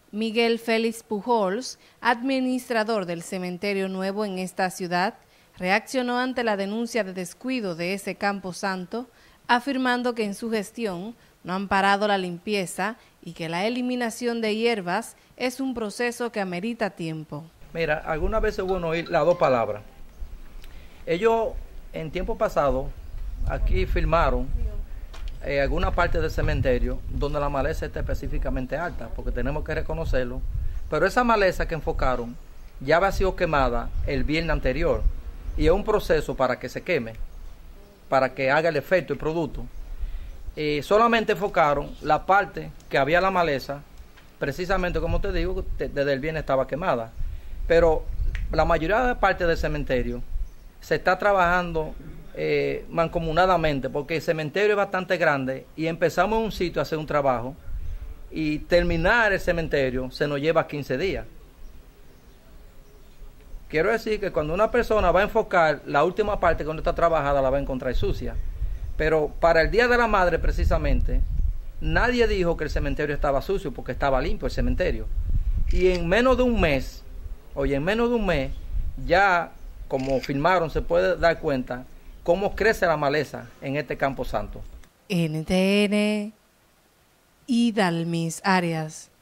Miguel Félix Pujols, administrador del cementerio nuevo en esta ciudad, reaccionó ante la denuncia de descuido de ese campo santo, afirmando que en su gestión no han parado la limpieza y que la eliminación de hierbas es un proceso que amerita tiempo. Mira, algunas veces es bueno oír las dos palabras. Ellos en tiempo pasado aquí filmaron alguna parte del cementerio donde la maleza está específicamente alta, porque tenemos que reconocerlo, pero esa maleza que enfocaron ya había sido quemada el viernes anterior y es un proceso para que se queme, para que haga el efecto, el producto. Solamente enfocaron la parte que había la maleza, precisamente como te digo, desde el viernes estaba quemada, pero la mayoría de la parte del cementerio se está trabajando mancomunadamente, porque el cementerio es bastante grande y empezamos en un sitio a hacer un trabajo y terminar el cementerio se nos lleva 15 días. Quiero decir que cuando una persona va a enfocar la última parte que no está trabajada, la va a encontrar sucia. Pero para el Día de la Madre precisamente, nadie dijo que el cementerio estaba sucio, porque estaba limpio el cementerio. Y en menos de un mes, ya como filmaron, se puede dar cuenta cómo crece la maleza en este campo santo. NTN, Idalmis Arias.